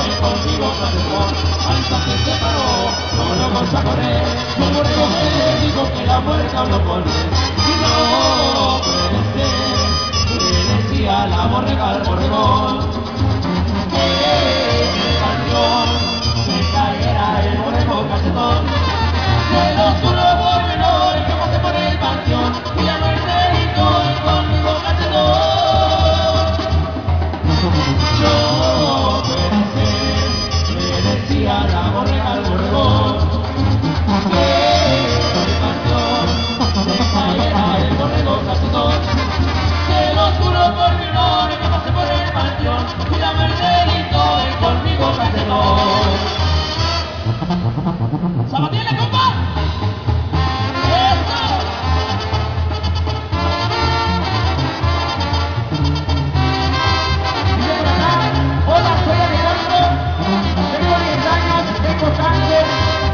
y conmigo cantó. Al instante se paró, no lo cosa correr. Un borrego que le dijo que la muerte habló con él. Y no puede ser, le decía la borrega al borregón. Que el canción se cayera el borrego cachetón. Se lo juro por menores que pasé por el panteón. Y la muerte gritó y conmigo cachetón. No puede ser, le decía la borrega al borregón. Que el canción se cayera el borrego cachetón. Se lo juro por mi honor que pasé por el panteón. Y la muerte gritó y conmigo cachetón. ¡Sabatilla, compa! ¡Eso! Dice por acá, hola, soy Alejandro, tengo 10 años, tengo cáncer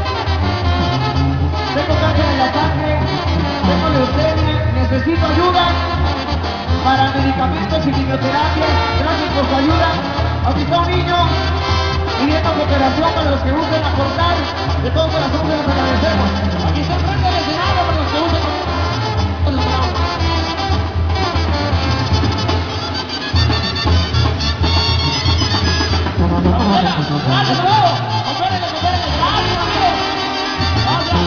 en la sangre, tengo leucemia, necesito ayuda para medicamentos y quimioterapia. Gracias por su ayuda. Aquí está un niño pidiendo cooperación para los que gusten aportar. De todo corazón se los agradecemos. Aquí está el frente del escenario para los que gusten aportar. ¡Gracias, bravo! ¡Coopérenle! ¡Gracias, amigo! ¡Gracias!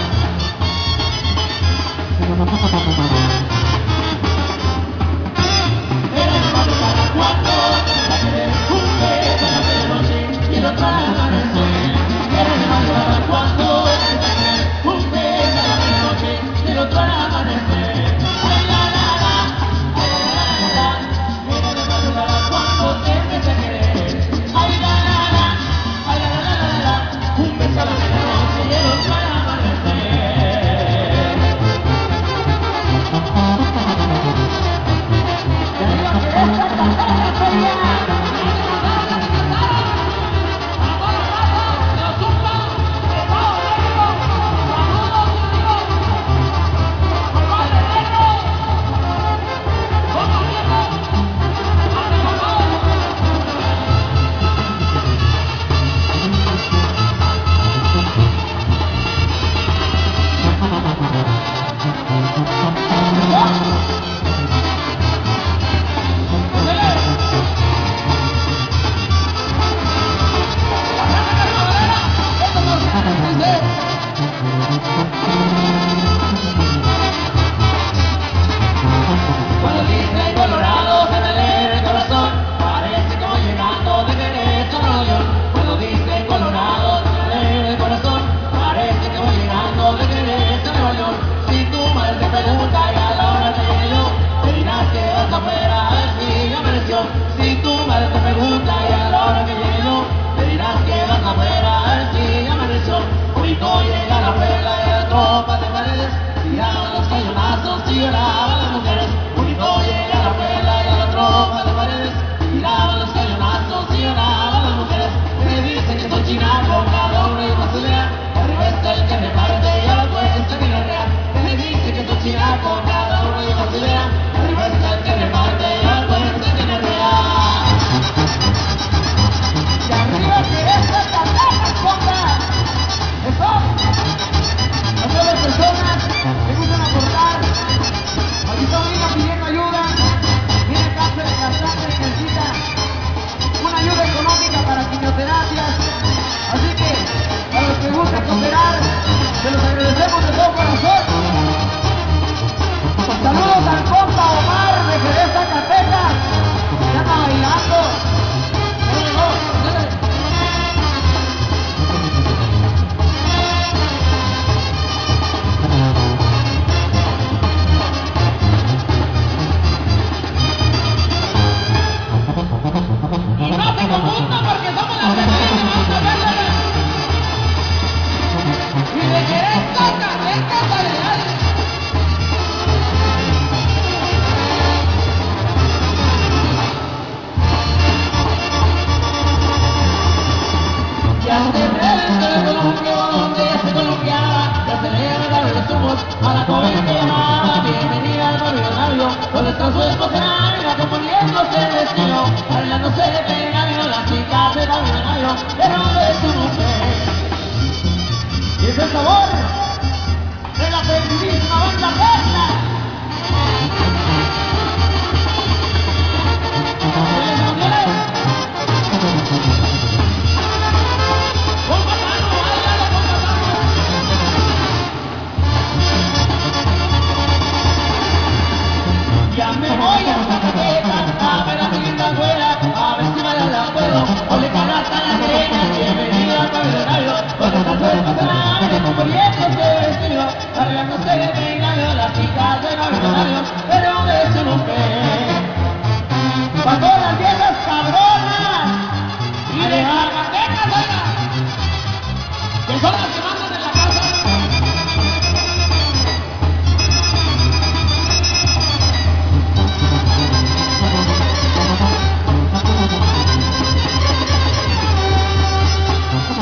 Era el padre para cuando para querer un beso de noche y el otro amanecer. Era el padre para cuando para querer un beso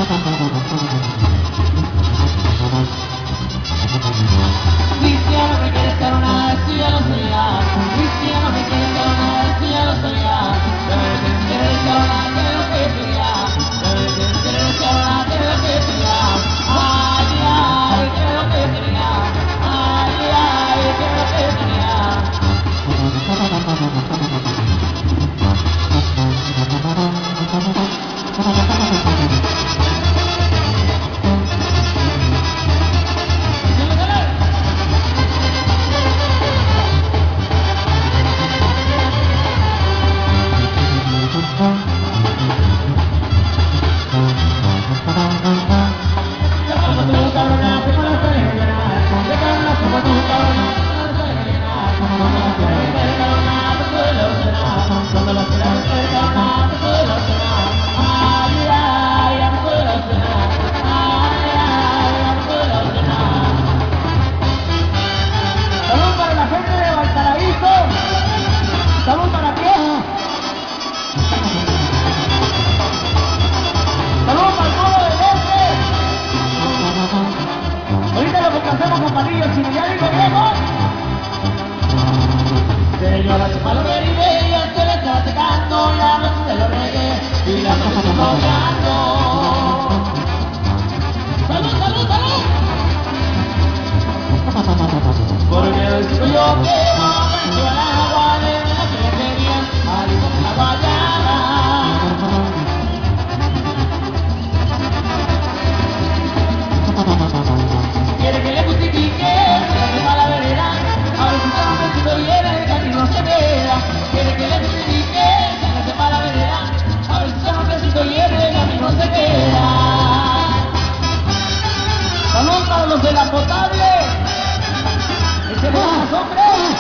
Cristiano me quiere estar una vez, tú ya lo sabías. Cristiano me quiere estar una vez, tú ya lo sabías. Quiere estar una vez, que lo que quería. Quiere estar una vez, que lo que quería. Ay, ay, que lo que quería. Ay, ay, que lo que quería. ¡Salud para quién! ¡Salud para el pueblo del este! Ahorita lo que hacemos con palillos chiliánicos, viejo. Señora, su palo de idea se le está secando, la noche se lo regué y la noche se está ahogando. ¡Salud, salud, salud! Porque hoy digo yo que no me lleva el agua de la que tenía, al hijo de la guayana. Quiere que le justifique, que la sepa la vereda, a ver si solamente se viene, el camino se queda. Quiere que le justifique, que la sepa la vereda, a ver si solamente se viene, el camino se queda. Salud para los de la potable. ¡Ese más, hombre!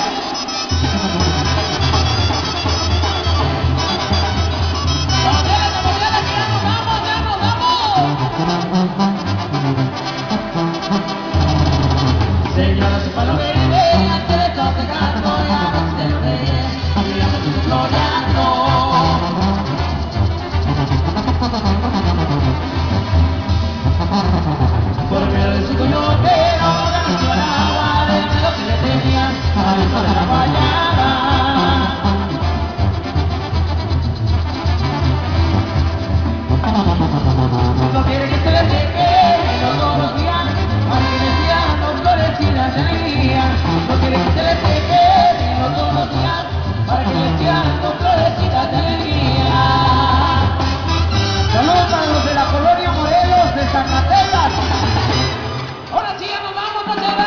Señora, su palo verde, antes de estar secando, la noche de los reyes, y la noche floreando. Porque el chico yo quiero, la noche al agua, de lo que le tenía, al hijo de la guayana. No quiere que se le seque, pero todos los días, para que le sigan los flores y las alegrías. No quiere que se le seque, pero todos los días, para que le sigan los flores y las alegrías. Saludos para los de la colonia Morelos de Zacatecas. Ahora sí, ya nos vamos, no se